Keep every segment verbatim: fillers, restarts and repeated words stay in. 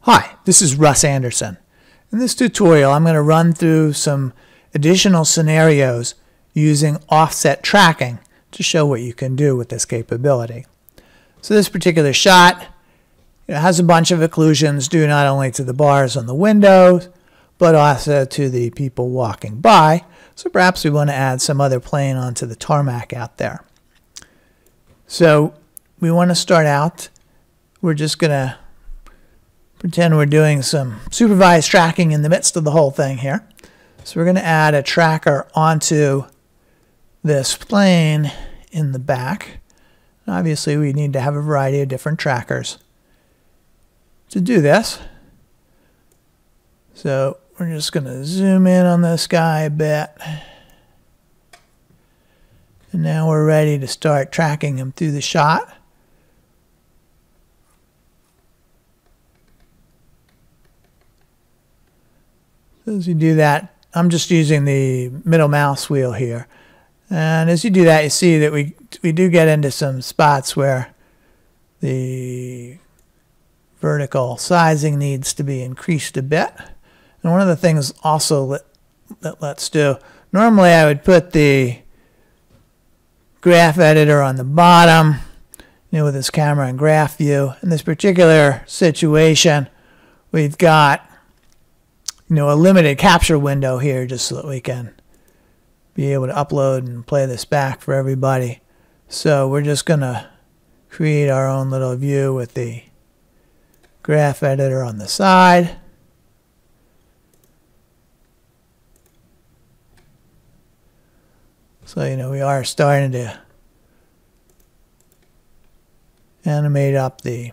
Hi, this is Russ Anderson. In this tutorial, I'm going to run through some additional scenarios using offset tracking to show what you can do with this capability. So this particular shot, it has a bunch of occlusions due not only to the bars on the windows, but also to the people walking by. So perhaps we want to add some other plane onto the tarmac out there. So we want to start out, we're just going to pretend we're doing some supervised tracking in the midst of the whole thing here. So we're going to add a tracker onto this plane in the back. And obviously we need to have a variety of different trackers to do this. So we're just going to zoom in on this guy a bit. And now we're ready to start tracking him through the shot. As you do that, I'm just using the middle mouse wheel here. And as you do that, you see that we, we do get into some spots where the vertical sizing needs to be increased a bit. And one of the things also that, that let's do, normally I would put the graph editor on the bottom, you know, with this camera and graph view. In this particular situation, we've got you know, a limited capture window here just so that we can be able to upload and play this back for everybody. So we're just going to create our own little view with the graph editor on the side. So, you know, we are starting to animate up the,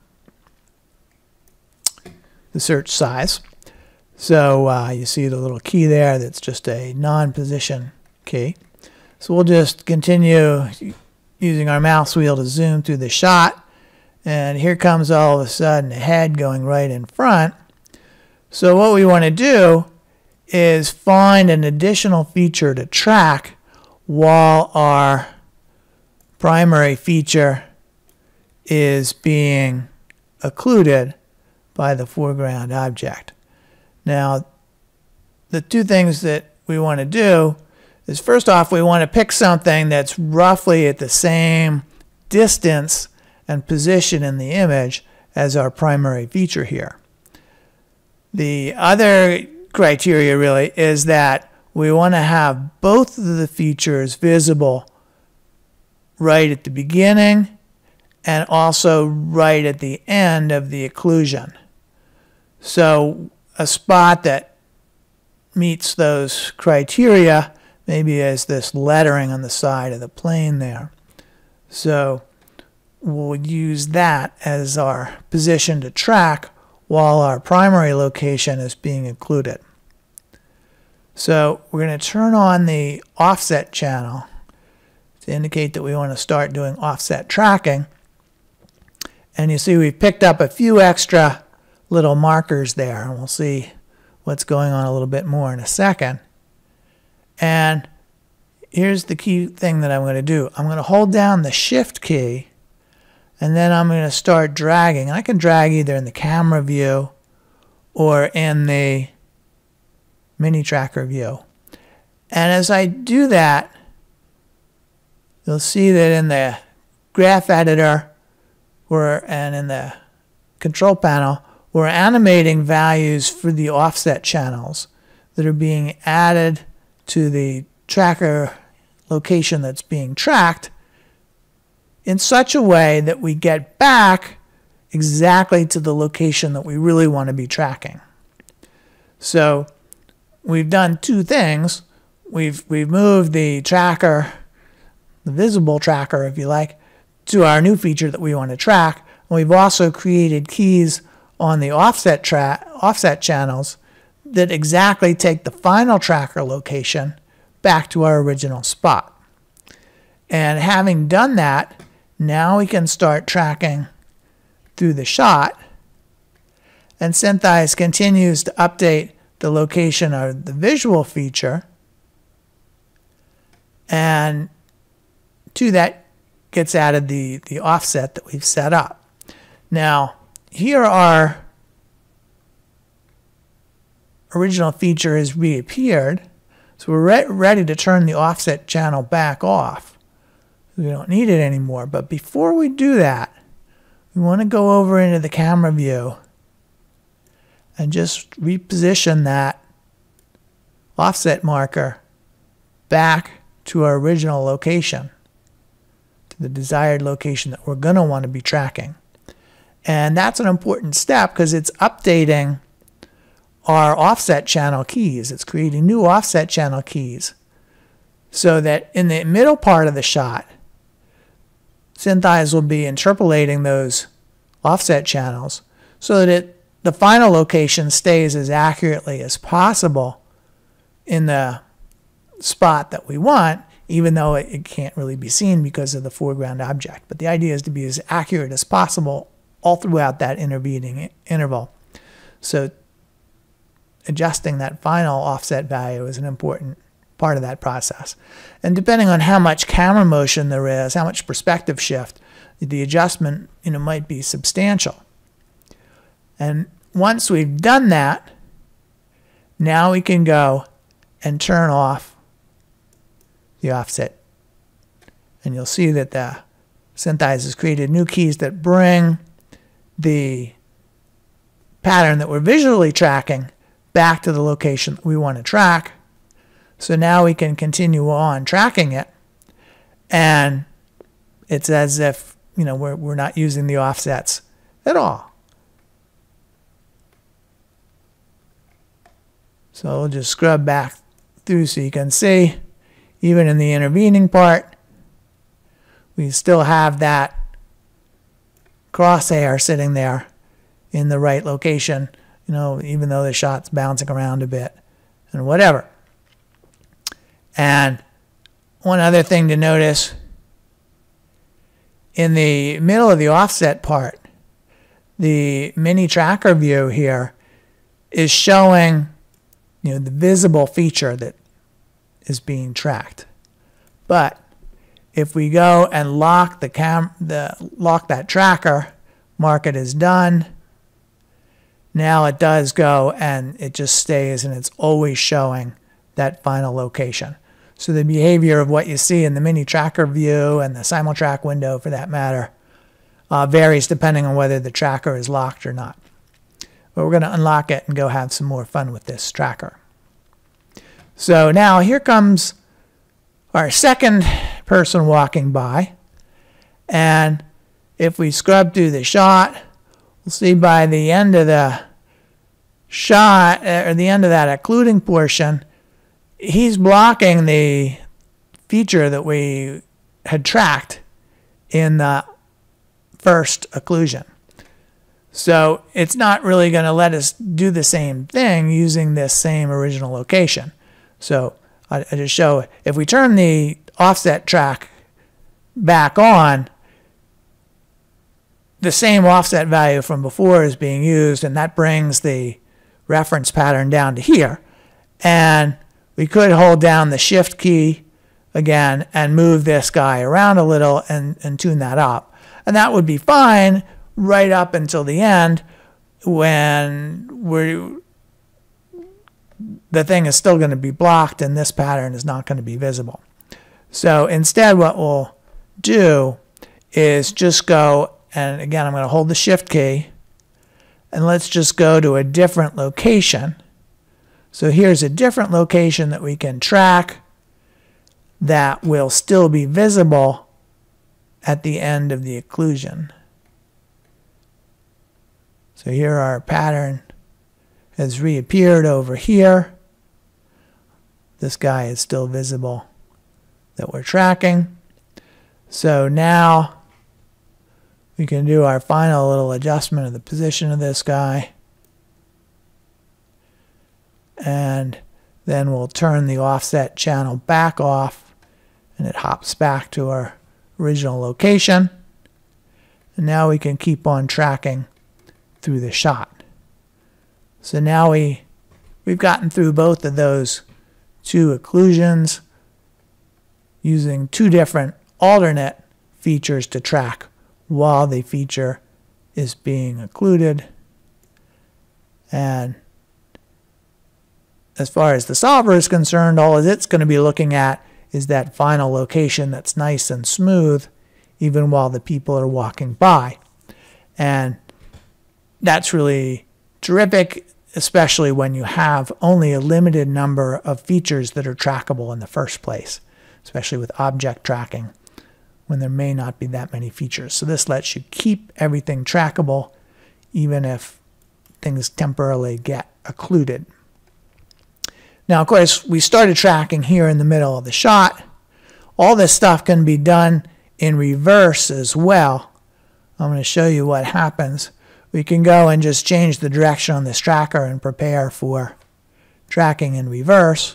the search size. So uh, you see the little key there that's just a non-position key. So we'll just continue using our mouse wheel to zoom through the shot. And here comes all of a sudden a head going right in front. So what we want to do is find an additional feature to track while our primary feature is being occluded by the foreground object. Now, the two things that we want to do is, first off, we want to pick something that's roughly at the same distance and position in the image as our primary feature here. The other criteria really is that we want to have both of the features visible right at the beginning and also right at the end of the occlusion. So a spot that meets those criteria maybe as this lettering on the side of the plane there. So we'll use that as our position to track while our primary location is being occluded. So we're going to turn on the offset channel to indicate that we want to start doing offset tracking. And you see we've picked up a few extra little markers there, and we'll see what's going on a little bit more in a second. And here's the key thing that I'm going to do. I'm going to hold down the shift key, and then I'm going to start dragging. I can drag either in the camera view or in the mini tracker view. And as I do that, you'll see that in the graph editor or and in the control panel, we're animating values for the offset channels that are being added to the tracker location that's being tracked in such a way that we get back exactly to the location that we really want to be tracking. So we've done two things. We've, we've moved the tracker, the visible tracker if you like, to our new feature that we want to track. And we've also created keys on the offset tra offset channels that exactly take the final tracker location back to our original spot. And having done that, now we can start tracking through the shot. And SynthEyes continues to update the location of the visual feature. And to that gets added the, the offset that we've set up. Now, here are original feature has reappeared. So we're re ready to turn the offset channel back off. We don't need it anymore. But before we do that, we want to go over into the camera view and just reposition that offset marker back to our original location, to the desired location that we're going to want to be tracking. And that's an important step because it's updating our offset channel keys. It's creating new offset channel keys so that in the middle part of the shot, SynthEyes will be interpolating those offset channels so that it, the final location stays as accurately as possible in the spot that we want, even though it, it can't really be seen because of the foreground object. But the idea is to be as accurate as possible all throughout that intervening interval. So adjusting that final offset value is an important part of that process. And depending on how much camera motion there is, how much perspective shift, the adjustment, you know, might be substantial. And once we've done that, now we can go and turn off the offset. And you'll see that the SynthEyes has created new keys that bring the pattern that we're visually tracking back to the location that we want to track. So now we can continue on tracking it, and it's as if, you know, we're, we're not using the offsets at all. So we'll just scrub back through so you can see, even in the intervening part, we still have that crosshair sitting there in the right location, you know, even though the shot's bouncing around a bit and whatever. And one other thing to notice, in the middle of the offset part, the mini tracker view here is showing, you know, the visible feature that is being tracked. But if we go and lock the cam the lock that tracker, mark it as done, now it does go and it just stays and it's always showing that final location. So the behavior of what you see in the mini tracker view and the Simultrack window, for that matter, uh, varies depending on whether the tracker is locked or not. But we're going to unlock it and go have some more fun with this tracker. So now here comes our second person walking by. And if we scrub through the shot, we'll see by the end of the shot, or the end of that occluding portion, he's blocking the feature that we had tracked in the first occlusion. So it's not really going to let us do the same thing using this same original location. So I, I just show, if we turn the offset track back on, the same offset value from before is being used, and that brings the reference pattern down to here. And we could hold down the shift key again and move this guy around a little and, and tune that up. And that would be fine right up until the end, when we're, the thing is still going to be blocked and this pattern is not going to be visible. So instead what we'll do is just go, and again I'm going to hold the shift key, and let's just go to a different location. So here's a different location that we can track that will still be visible at the end of the occlusion. So here our pattern has reappeared over here. This guy is still visible that we're tracking. So now we can do our final little adjustment of the position of this guy. And then we'll turn the offset channel back off, and it hops back to our original location. And now we can keep on tracking through the shot. So now we, we've gotten through both of those two occlusions using two different alternate features to track while the feature is being occluded. And as far as the solver is concerned, all it's going to be looking at is that final location that's nice and smooth, even while the people are walking by. And that's really terrific, especially when you have only a limited number of features that are trackable in the first place, especially with object tracking, when there may not be that many features. So this lets you keep everything trackable, even if things temporarily get occluded. Now, of course, we started tracking here in the middle of the shot. All this stuff can be done in reverse as well. I'm going to show you what happens. We can go and just change the direction on this tracker and prepare for tracking in reverse.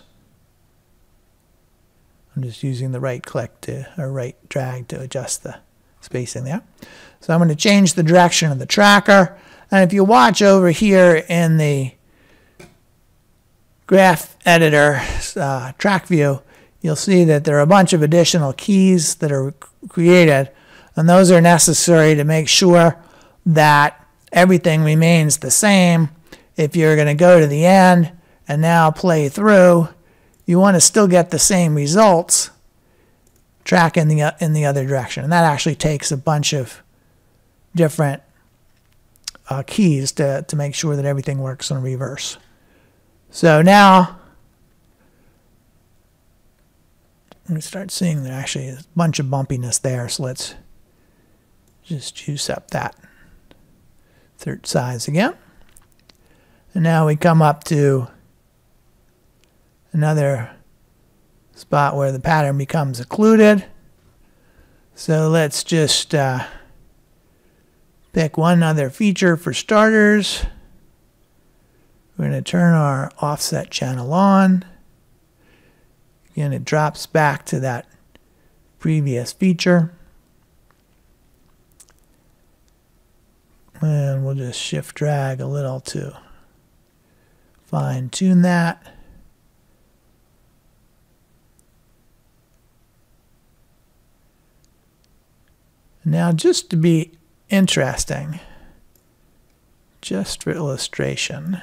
I'm just using the right click to, or right drag to adjust the spacing there. So I'm going to change the direction of the tracker. And if you watch over here in the graph editor uh, track view, you'll see that there are a bunch of additional keys that are created, and those are necessary to make sure that everything remains the same. If you're going to go to the end and now play through, you want to still get the same results, track in the, in the other direction. And that actually takes a bunch of different uh, keys to, to make sure that everything works in reverse. So now, we start seeing there actually is a bunch of bumpiness there, so let's just juice up that third size again. And now we come up to another spot where the pattern becomes occluded. So let's just uh, pick one other feature for starters. We're going to turn our offset channel on. Again, it drops back to that previous feature. And we'll just shift drag a little to fine tune that. Now, just to be interesting, just for illustration,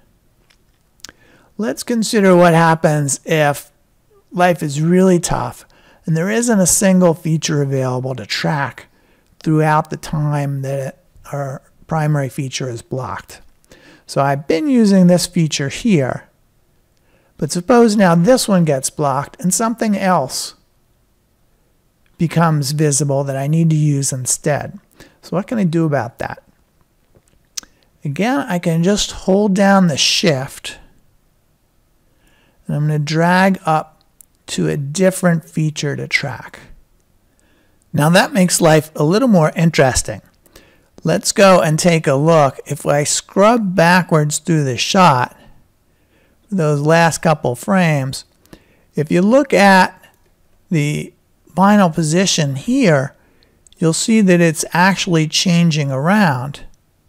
let's consider what happens if life is really tough and there isn't a single feature available to track throughout the time that it, our primary feature is blocked. So I've been using this feature here, but suppose now this one gets blocked and something else becomes visible that I need to use instead. So what can I do about that? Again, I can just hold down the shift, and I'm going to drag up to a different feature to track. Now that makes life a little more interesting. Let's go and take a look. If I scrub backwards through the shot, those last couple frames, if you look at the final position here, you'll see that it's actually changing around.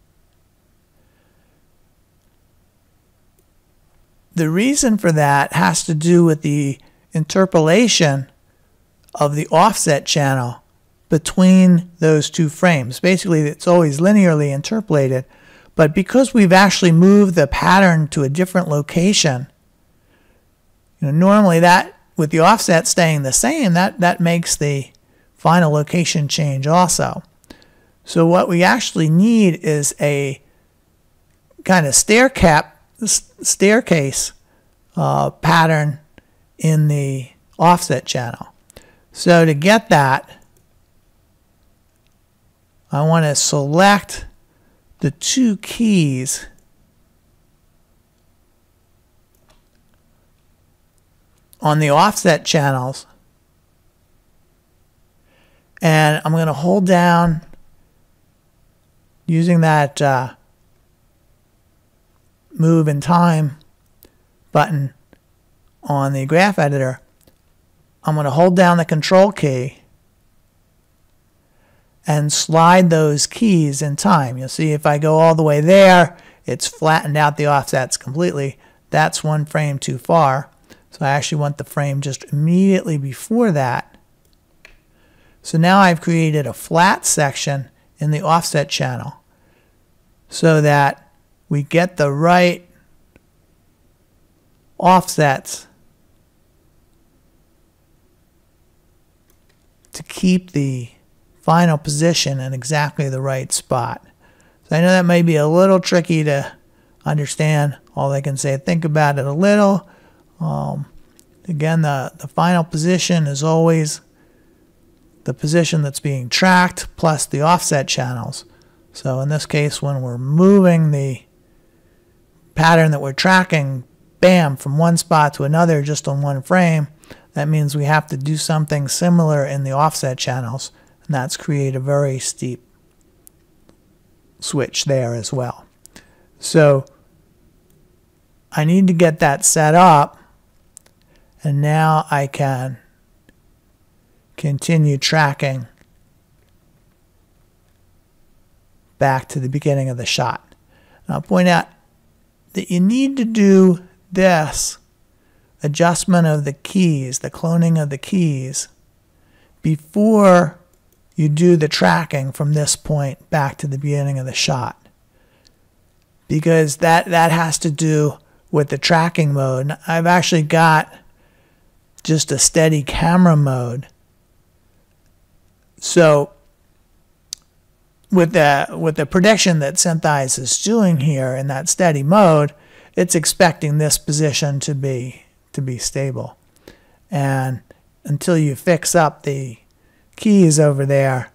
The reason for that has to do with the interpolation of the offset channel between those two frames. Basically, it's always linearly interpolated, but because we've actually moved the pattern to a different location, you know, normally that, with the offset staying the same, that, that makes the final location change also. So what we actually need is a kind of stair cap, staircase uh, pattern in the offset channel. So to get that, I want to select the two keys on the offset channels, and I'm going to hold down using that uh, move in time button on the graph editor. I'm going to hold down the control key and slide those keys in time. You'll see if I go all the way there, it's flattened out the offsets completely. That's one frame too far. So I actually want the frame just immediately before that. So now I've created a flat section in the offset channel so that we get the right offsets to keep the final position in exactly the right spot. So I know that may be a little tricky to understand. All I can say, think about it a little. Um, again, the, the final position is always the position that's being tracked plus the offset channels. So in this case, when we're moving the pattern that we're tracking, bam, from one spot to another just on one frame, that means we have to do something similar in the offset channels, and that's create a very steep switch there as well. So I need to get that set up, and now I can continue tracking back to the beginning of the shot. And I'll point out that you need to do this adjustment of the keys, the cloning of the keys, before you do the tracking from this point back to the beginning of the shot. Because that, that has to do with the tracking mode. I've actually got just a steady camera mode. So with the, with the prediction that Synthize is doing here in that steady mode, it's expecting this position to be, to be stable. And until you fix up the keys over there,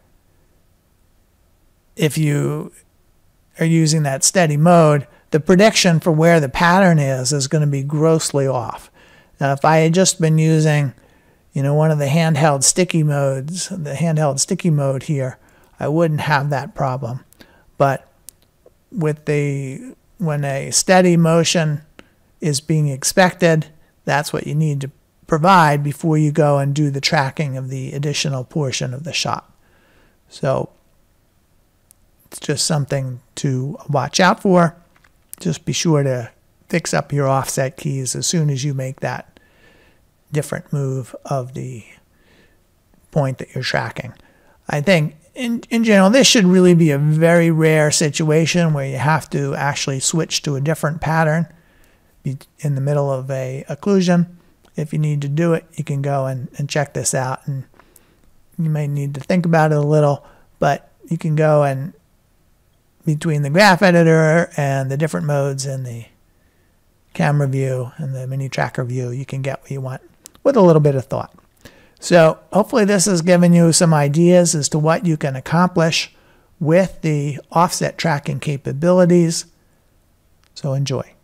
if you are using that steady mode, the prediction for where the pattern is is going to be grossly off. Now, if I had just been using, you know, one of the handheld sticky modes, the handheld sticky mode here, I wouldn't have that problem. But with the, when a steady motion is being expected, that's what you need to provide before you go and do the tracking of the additional portion of the shot. So it's just something to watch out for. Just be sure to fix up your offset keys as soon as you make that different move of the point that you're tracking. I think in, in general, this should really be a very rare situation where you have to actually switch to a different pattern in the middle of a occlusion. If you need to do it, you can go and, and check this out, and you may need to think about it a little, but you can go and between the graph editor and the different modes in the camera view and the mini tracker view, you can get what you want with a little bit of thought. So hopefully this has given you some ideas as to what you can accomplish with the offset tracking capabilities. So enjoy.